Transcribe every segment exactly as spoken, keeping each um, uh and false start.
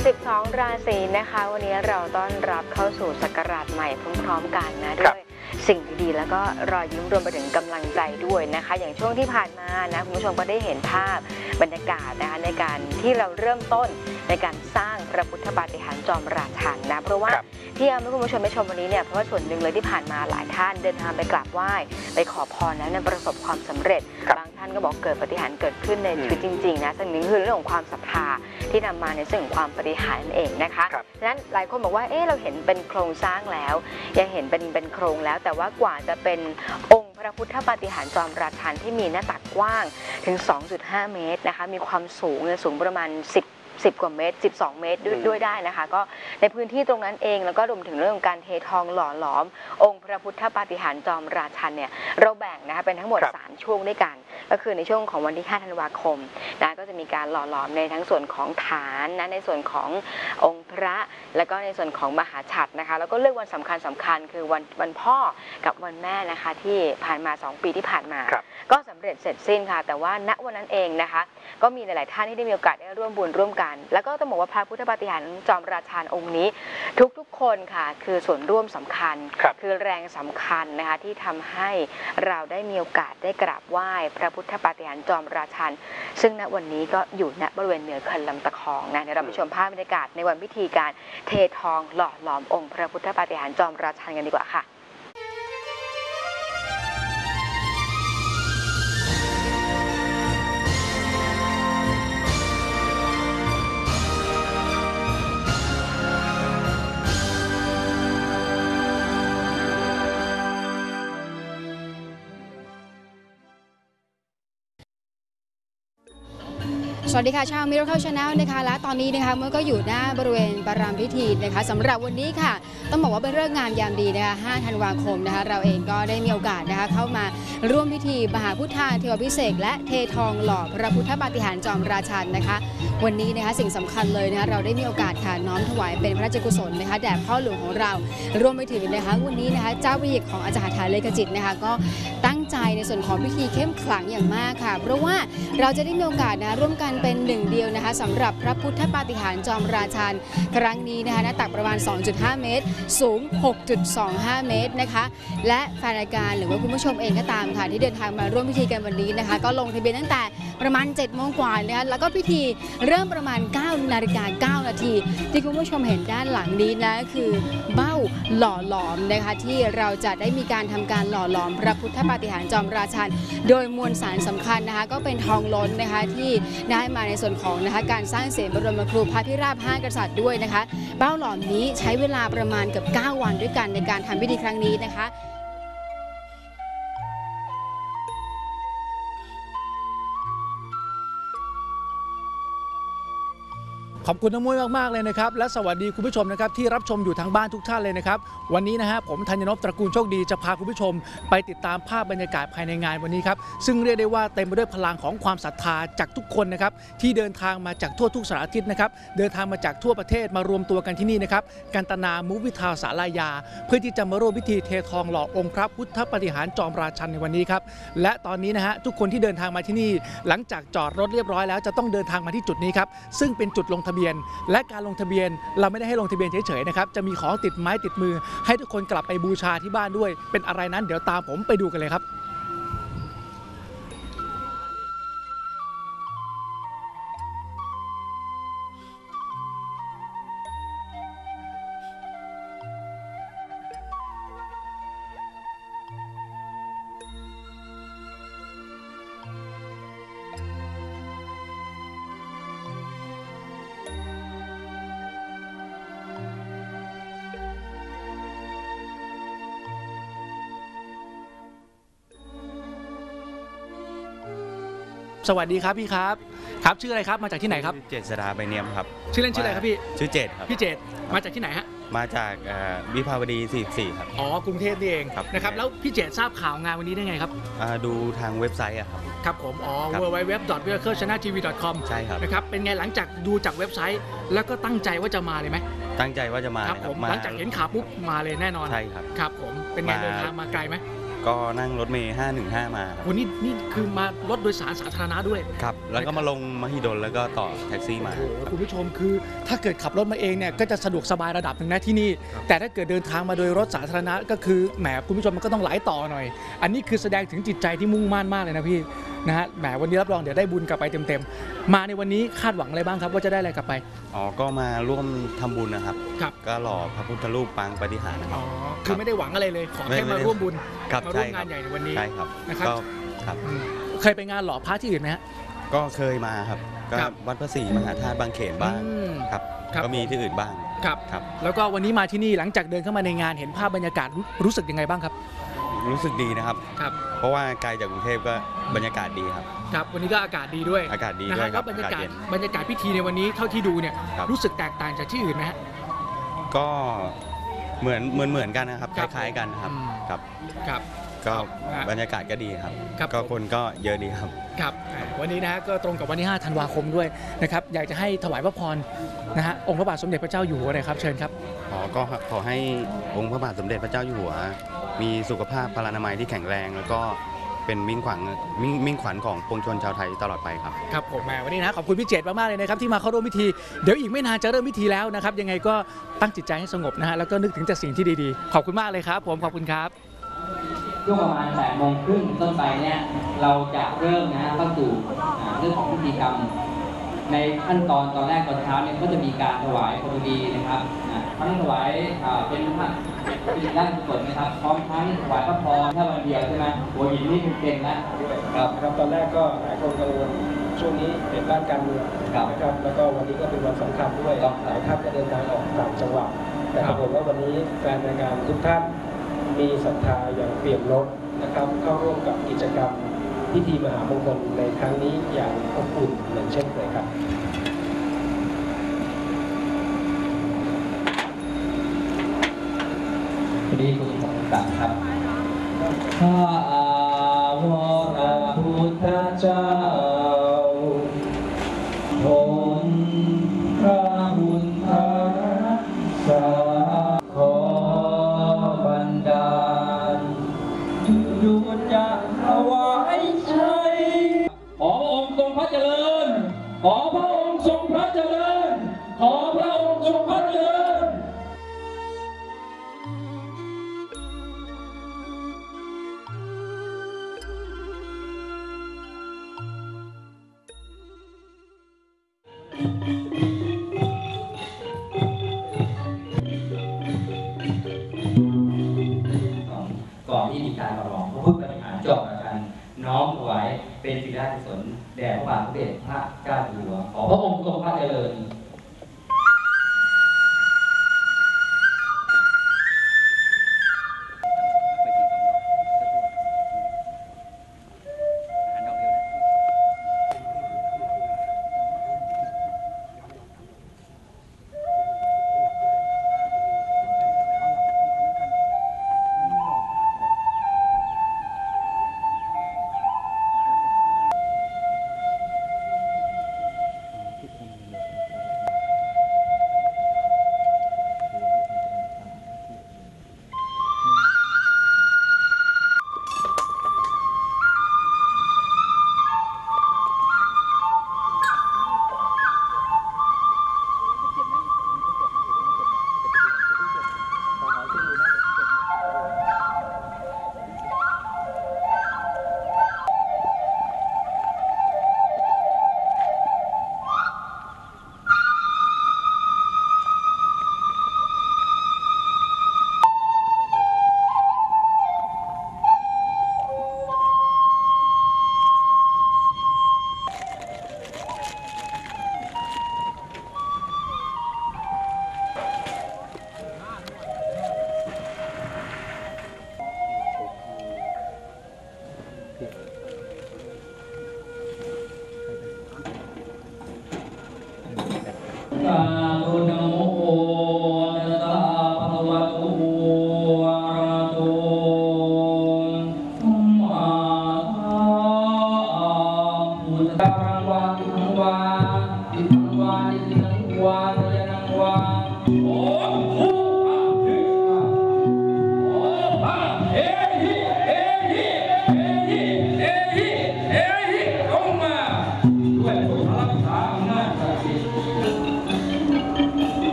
สิบสองราศีนะคะวันนี้เราต้อนรับเข้าสู่ศักราชใหม่พร้อมๆกันนะด้วยสิ่งดีๆแล้วก็รอยยิ้มรวมไปถึงกำลังใจด้วยนะคะอย่างช่วงที่ผ่านมานะคุณผู้ชมก็ได้เห็นภาพบรรยากาศนะคะในการที่เราเริ่มต้นในการสร้างพระพุทธปาฏิหาริย์จอมราชันนะเพราะว่าที่เอาให้คุณผู้ชมได้ชมวันนี้เนี่ยเพราะว่าส่วนหนึ่งเลยที่ผ่านมาหลายท่านเดินทางไปกราบไหว้ไปขอพรนั้นประสบความสำเร็จบางท่านก็บอกเกิดปาฏิหาริย์เกิดขึ้นในชีวิตจริงๆนะสิ่งหนึ่งคือเรื่องของความศรัทธาที่นำมาในเรื่องของความปาฏิหาริย์เองนะคะฉะนั้นหลายคนบอกว่าเอ๊ะเราเห็นเป็นโครงสร้างแล้วยังเห็นเป็นเป็นโครงแล้วแต่ว่ากว่าจะเป็นองค์พระพุทธปาฏิหาริย์จอมราชันที่มีหน้าตักกว้างถึง สองจุดห้า เมตรนะคะมีความสูงสูงประมาณสิบสิบกว่าเมตรสิบสองเมตรด้วยด้วยได้นะคะก็ในพื้นที่ตรงนั้นเองแล้วก็รวมถึงเรื่องของการเททองหล่อหลอมองค์พระพุทธปาฏิหาริย์จอมราชันเนี่ยเราแบ่งนะคะเป็นทั้งหมดสามช่วงด้วยกันก็คือในช่วงของวันที่ห้าธันวาคมนะก็จะมีการหล่อหลอมในทั้งส่วนของฐานนะในส่วนขององค์พระแล้วก็ในส่วนของมหาฉัตรนะคะแล้วก็เลือกวันสำคัญสำคัญคือวันวันพ่อกับวันแม่นะคะที่ผ่านมาสองปีที่ผ่านมาก็สำเร็จเสร็จสิ้นค่ะแต่ว่าณวันนั้นเองนะคะก็มีหลายๆท่านที่ได้มีโอกาสได้ร่วมบุญร่วมกันแล้วก็ต้องบอกว่าพระพุทธปาฏิหาริย์จอมราชันองค์นี้ทุกๆคนค่ะคือส่วนร่วมสำคัญ ค, คือแรงสำคัญนะคะที่ทำให้เราได้มีโอกาสได้กราบไหว้พระพุทธปาฏิหาริย์จอมราชันซึ่งณวันนี้ก็อยู่ณบริเวณเหนือเขื่อนลำตะคองนะเดี๋ยวเราไปชมภาพบรรยากาศในวันพิธีการเททองหล่อหลอมองค์พระพุทธปาฏิหาริย์จอมราชันกันดีกว่าค่ะสวัสดีค่ะชาวมิราเคิล Channel นะคะและตอนนี้นะคะเมื่อก็อยู่หน้าบริเวณประรำพิธีนะคะสำหรับวันนี้ค่ะต้องบอกว่าเป็นเรื่องงามยามดีนะคะห้าธันวาคมนะคะเราเองก็ได้มีโอกาสนะคะเข้ามาร่วมพิธีมหาพุทธาเทวพิเศษและเททองหล่อพระพุทธปาฏิหาริย์จอมราชันนะคะวันนี้นะคะสิ่งสำคัญเลยนะคะเราได้มีโอกาสค่ะน้อมถวายเป็นพระราชกุศลนะคะแด่พ่อหลวงของเรารวมไปถึงนะคะวันนี้นะคะเจ้าวิญญาณของอาจารย์ฐานเลขจิตนะคะก็ตั้งใจในส่วนของพิธีเข้มขลังอย่างมากค่ะเพราะว่าเราจะได้มีโอกาสนะร่วมกันเป็นหนึ่งเดียวนะคะสำหรับพระพุทธปาฏิหาริย์จอมราชันครั้งนี้นะคะหน้าตักประมาณ สองจุดห้า เมตรสูง หกจุดสองห้า เมตรนะคะและแฟนรายการหรือว่าคุณผู้ชมเองก็ตามค่ะที่เดินทางมาร่วมพิธีกันวันนี้นะคะก็ลงทะเบียนตั้งแต่ประมาณ เจ็ดโมงกว่านะคะแล้วก็พิธีเริ่มประมาณ เก้านาฬิกาเก้านาทีที่คุณผู้ชมเห็นด้านหลังนี้นะคือเบ้าหล่อหลอมนะคะที่เราจะได้มีการทำการหล่อหลอมพระพุทธปาฏิหาริย์จอมราชันโดยมวลสารสำคัญนะคะก็เป็นทองล้นนะคะที่ได้มาในส่วนของนะคะการสร้างเศียรบรมครูพระพิราบห้ากษัตริย์ด้วยนะคะเบ้าหลอมนี้ใช้เวลาประมาณเกือบเก้าวันด้วยกันในการทำพิธีครั้งนี้นะคะขอบคุณน้องมุ้ยมากๆเลยนะครับและสวัสดีคุณผู้ชมนะครับที่รับชมอยู่ทางบ้านทุกท่านเลยนะครับวันนี้นะฮะผมธัญนพตระกูลโชคดีจะพาคุณผู้ชมไปติดตามภาพบรรยากาศภายในงานวันนี้ครับซึ่งเรียกได้ว่าเต็มไปด้วยพลังของความศรัทธาจากทุกคนนะครับที่เดินทางมาจากทั่วทุกสารทิศนะครับเดินทางมาจากทั่วประเทศมารวมตัวกันที่นี่นะครับกันตนามุวิทาศาลายาเพื่อที่จะมาร่วมพิธีเททองหล่อองค์พระพุทธปาฏิหาริย์จอมราชันในวันนี้ครับและตอนนี้นะฮะทุกคนที่เดินทางมาที่นี่หลังจากจอดรถเรียบร้อยแล้วจะต้องเดินทางมาที่จุดนี้ครับซึ่งเป็นจุดลงทะเบียนและการลงทะเบียนเราไม่ได้ให้ลงทะเบียนเฉยๆนะครับจะมีของติดไม้ติดมือให้ทุกคนกลับไปบูชาที่บ้านด้วยเป็นอะไรนั้นเดี๋ยวตามผมไปดูกันเลยครับสวัสดีครับพี่ครับครับชื่ออะไรครับมาจากที่ไหนครับเจษฎาใบเนียมครับชื่อเล่นชื่ออะไรครับพี่ชื่อเจษครับพี่เจษมาจากที่ไหนฮะมาจากวิภาวดีสี่สิบสี่ครับอ๋อกรุงเทพนี่เองนะครับแล้วพี่เจษทราบข่าวงานวันนี้ได้ไงครับดูทางเว็บไซต์ครับครับผมอ๋อ ดับเบิลยู ดับเบิลยู ดับเบิลยู ดอท มิราเคิล ชาแนล ที วี ดอท คอมใช่ครับนะครับเป็นไงหลังจากดูจากเว็บไซต์แล้วก็ตั้งใจว่าจะมาเลยไหมตั้งใจว่าจะมาครับผมหลังจากเห็นข่าวปุ๊บมาเลยแน่นอนใช่ครับครับผมเป็นไงเดินทางมาไกลไหมก็นั่งรถเมย์ห้าหนึ่งห้ามาครับวันนี้นี่คือมารถโดยสารสาธารณะด้วยครับ แล้วก็มาลงมหิดลแล้วก็ต่อแท็กซี่มาโอ้โหคุณผู้ชมคือถ้าเกิดขับรถมาเองเนี่ยก็จะสะดวกสบายระดับหนึ่งนะที่นี่แต่ถ้าเกิดเดินทางมาโดยรถสาธารณะก็คือแหมคุณผู้ชมมันก็ต้องหลายต่อหน่อยอันนี้คือแสดงถึงจิตใจที่มุ่งมั่นมากเลยนะพี่นะฮะแหมวันนี้รับรองเดี๋ยวได้บุญกลับไปเต็มๆมาในวันนี้คาดหวังอะไรบ้างครับว่าจะได้อะไรกลับไปอ๋อก็มาร่วมทำบุญนะครับครับก็หล่อพระพุทธรูปปางปาฏิหาริย์นะครับอ๋อคือไม่ได้หวังอะไรเลยขอแค่มาร่วมบุญครับมาร่ใช่วมคงารับนใหญ่ในวันนี้ใช่ครับนะครับก็ครับอืมเคยไปงานหล่อพระที่อื่นไหมฮะก็เคยมาครับก็ครับวัดพระศรีมหาธาตุบางเขนบ้างอืมครับครับก็มีที่อื่นบ้างครับครับแล้วก็วันนี้มาที่นี่หลังจากเดินเข้ามาในงานเห็นภาพบรรยากาศรู้รู้สึกยังไงบ้างครับรู้สึกดีนะครับครับเพราะว่าไกลจากกรุงเทพก็บรรยากาศดีครับครับวันนี้ก็อากาศดีด้วยอากาศดีนะด้ฮะวยคแล้รัวบบรรยากาศเย็นบรรยากาศพิธีในวันนี้เท่าที่ดูเนี่ยครับรู้สึกแตกต่างจากที่อื่นไหมฮะก็เหมือนเหมือนเหมือนกันนะครับคครับ ล้ายๆกันครับอืมครับครับก็ครับบรรยากาศก็ดีครับครับก็ผมคนก็เยอะดีครับครับอ่าวันนี้นะฮะก็ตรงกับวันที่ห้าธันวาคมด้วยนะครับอยากจะให้ถวายพระพรนะฮะองค์พระบาทสมเด็จพระเจ้าอยู่หัวเลยครับเชิญครับขอก็ขอให้องค์พระบาทสมเด็จพระเจ้าอยู่หัว มีสุขภาพพลานามัยที่แข็งแรง แล้วก็เป็นมิ่งขวัญมิ่งมิ่งขวัญของปวงชนชาวไทยตลอดไปครับครับผมแหมวันนี้นะขอบคุณพี่เจตมากๆเลยนะครับที่มาเข้าร่วมพิธีเดี๋ยวอีกไม่นานจะเริ่มพิธีแล้วนะครับยังไงก็ตั้งจิตใจให้สงบนะฮะแล้วก็นึกถึงแต่สิ่งที่ดีๆขอบคุณมากเลยครับผมขอบคุณครับช่วงประมาณแปดโมงครึ่งต้นไปเนี่ยเราจะเริ่มนะฮะเข้าสู่อ่าเรื่องของพิธีกรรม ในขั้นตอนตอนแรกตอนเช้าเนี่ยก็จะมีการถวายพระดีนะครับอ่าทั้งถวายอ่าเป็นพระเป็นด้านกุศลนะครับพร้อมทั้งถวายพระพรถ้าวันเดียวใช่ไหมหัวหินนี่เต็มแล้วครับครับตอนแรกก็หลายคนกังวลช่วงนี้เป็นด้านการเมืองครับนะครับแล้วก็วันนี้ก็เป็นวันสำคัญด้วยครับหลายท่านก็เดินทางออกต่างจังหวัดแต่ปรากฏว่าวันนี้แฟนรายการทุกท่านมีศรัทธาอย่างเปี่ยมล้นนะครับเข้าร่วมกับกิจกรรมพิธีมหามงคลในครั้งนี้อย่างอบอุ่นเหมือนเช่นเคยครับวันนี้คุณสมศักดิ์ครับข้าอาวรพุทธเจ้าทนพระบุญพระรักษาขอบันดาลดุจจะถวายชัยขอพระองค์ทรงพระเจริญ ขอพระองค์ทรงพระเจริญ ขอพระองค์ทรงพระเจริญ ก่อนที่มีการประลองพระพุทธปฏิหารย์จบกับการน้อมถวายเป็นศิริราชกุศลแด่พระบาทสมเด็จพระเจ้าอยู่หัวขอพระองค์ทรงพระเจริญ สาธุนะโมตัสสะภะคะวะโตอะระหะโตสัมมาสัมพุทธัสสะรังวาทิทังวาทิทังวาทิทังวาทะนังวาโอ้โหพระเทพโอ้พระเอหิเอ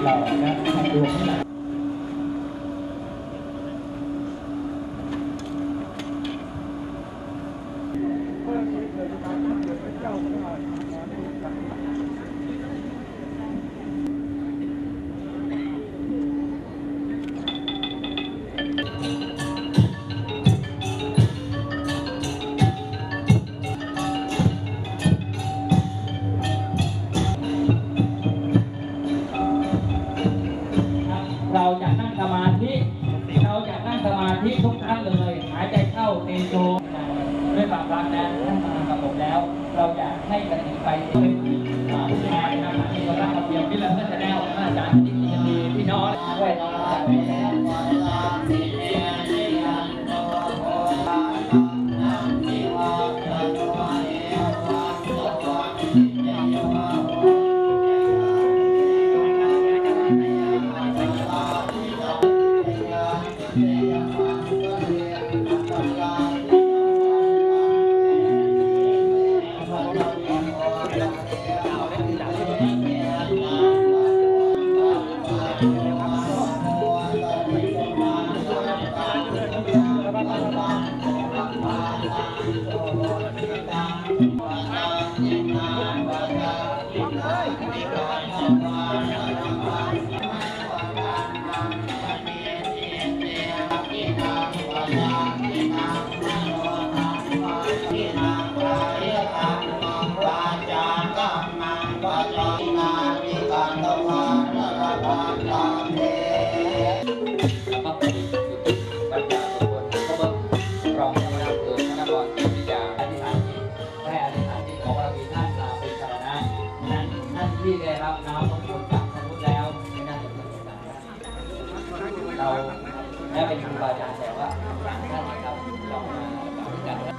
หล่อนะทำดวงให้หนัก เราจะนั่งสมาธิเราจะนั่งสมาธิทุกท่านเลยหายใจเข้าเต็มโชว์ด้วยความรักนะท่านมากับผมแล้ว เราอยากให้กันไปเป็นผู้ชายนะครับที่เรารักเราเพียงที่เราเพื่อจะแนวอาจารย์ที่ดีพี่น้องด้วยน้องจากไปแล้วที่ได้รับน้ำของคนจากมนุษย์แล้วไม่น่าจะเป็นการเราแม้เป็นครูบาอาจารย์แต่ว่าท่านนะครับเรามาปฏิบัติกัน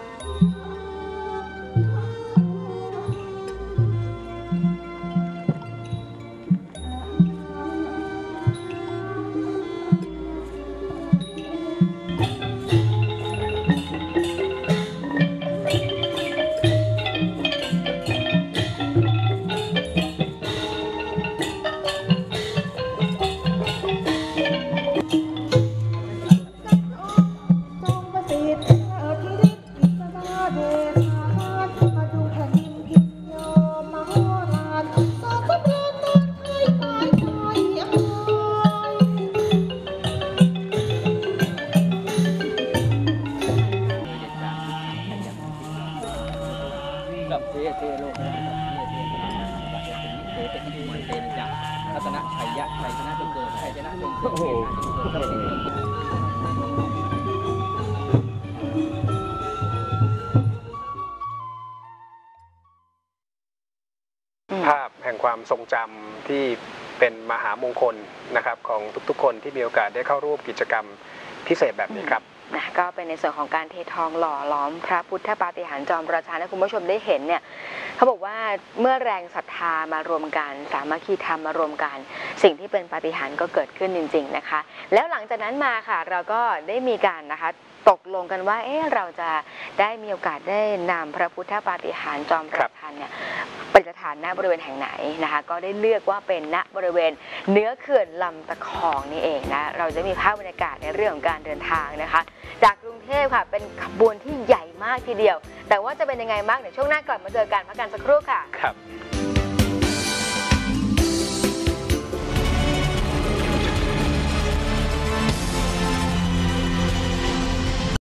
เทโลกนะเทเทเทเทเทเทจักรัตนชัยยะชัยชนะจงเกิดชัยชนะจงเกิดโอ้โหภาพแห่งความทรงจำที่เป็นมหามงคลนะครับของทุกๆคนที่มีโอกาสได้เข้าร่วมกิจกรรมพิเศษแบบนี้ครับนะก็เป็นในส่วนของการเททองหล่อล้อมพระพุทธปาฏิหาริย์จอมราชาให้คุณผู้ชมได้เห็นเนี่ยเขาบอกว่าเมื่อแรงศรัทธามารวมกันสามัคคีธรรมมารวมกันสิ่งที่เป็นปาฏิหาริย์ก็เกิดขึ้นจริงๆนะคะแล้วหลังจากนั้นมาค่ะเราก็ได้มีการนะคะตกลงกันว่าเอ๊ะเราจะได้มีโอกาสได้นำพระพุทธปาฏิหาริย์จอมราชาเนี่ยประดิษฐานณบริเวณแห่งไหนนะคะก็ได้เลือกว่าเป็นณบริเวณเนื้อเขื่อนลำตะคองนี่เองนะเราจะมีภาพบรรยากาศในเรื่องของการเดินทางนะคะจากกรุงเทพค่ะเป็นขบวนที่ใหญ่มากทีเดียวแต่ว่าจะเป็นยังไงบ้างเดี๋ยวช่วงหน้ากลับมาเจอกันพักกันสักครู่ค่ะครับ